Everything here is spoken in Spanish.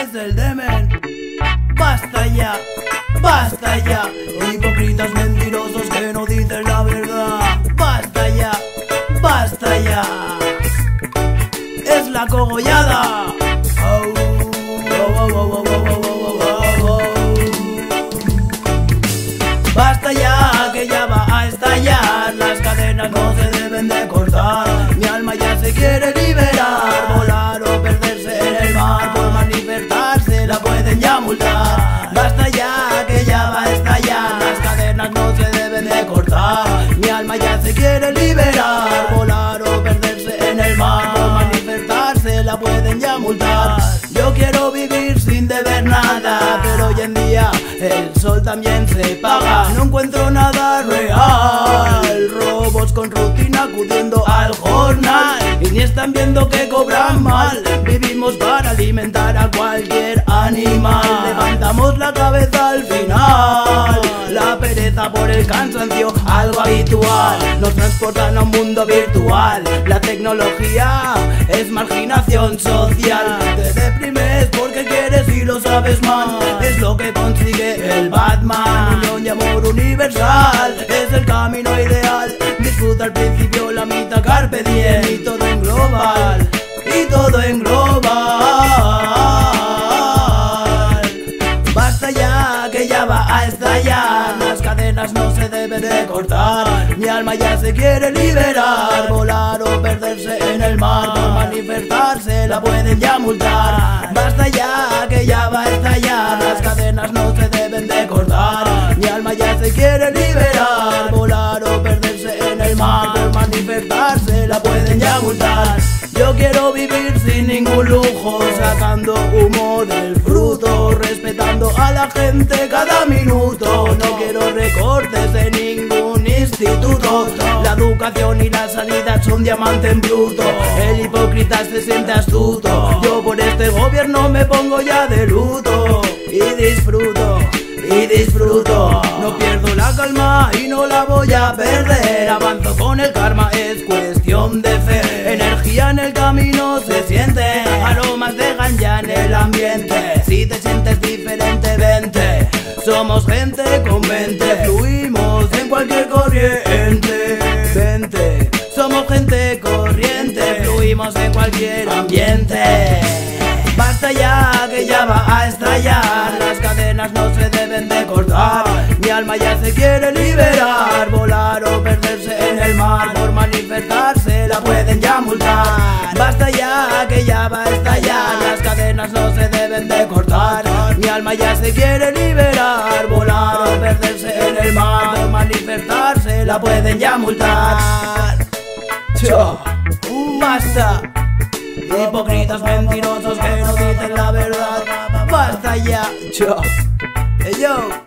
es el demen. Basta ya, basta ya. Hipócritas mentirosos que no dicen la verdad. Basta ya, basta ya. Es la cogollada. Basta ya, que ya va a estallar. Las cadenas no se deben de cortar. Mi alma ya se quiere liberar. Volar o perderse en el mar. Por manifestarse la pueden ya multar. Basta ya, que ya va a estallar. Las cadenas no se deben de cortar. Mi alma ya se quiere liberar. Volar o perderse en el mar. Por manifestarse la pueden ya multar. Yo quiero vivir sin deber nada, pero hoy en día el sol también se paga. No encuentro nada real. Robos con rutina acudiendo al jornal y ni están viendo que cobran mal. Vivimos para alimentar a cualquier animal. Levantamos la cabeza al final. La pereza por el cansancio, algo habitual. Nos transportan a un mundo virtual. La tecnología es marginación social. Te deprimes porque quieres y lo sabes mal. Es lo que consigue el Batman. Unión y amor universal es el camino ideal. Disfruta al principio, la mitad carpe diem. Y todo en global, y todo en global. Basta ya, que ya va a estallar. Las cadenas no se deben de cortar. Mi alma ya se quiere liberar. Volar o perderse en el mar. Por manifestarse la pueden ya multar. Basta ya, que ya va a estallar. Las cadenas no se deben de cortar. Mi alma ya se quiere liberar. Volar o perderse en el mar. Por manifestarse la pueden ya multar. Yo quiero vivir sin ningún lujo, sacando humo del fruto, respetando a la gente cada minuto. No quiero recortes en ningún instituto. La educación y la sanidad son diamante en bruto. El hipócrita se siente astuto. Yo por este gobierno me pongo ya de luto. Y disfruto, y disfruto. No pierdo la calma y no la voy a perder. Avanzo con el karma, es cuestión de fe. Energía en el camino se siente. Aromas de ganja en el ambiente. Si te sientes diferente, vente. Somos gente con mente. Fluimos en cualquier corriente. Vente. Somos gente corriente. Fluimos en cualquier ambiente. Basta ya, que ya va a estallar. Las cadenas no se deben de cortar. Mi alma ya se quiere liberar. Volar o perderse en el mar. Por manifestarse la pueden ya multar. Basta ya, que ya va a estallar. Las cadenas no se deben de cortar. Mi alma ya se quiere liberar. Volar o perderse en el mar. Por manifestarse la pueden ya multar. Basta. Hipócritas mentirosos que no dicen la verdad. Basta ya. Yo.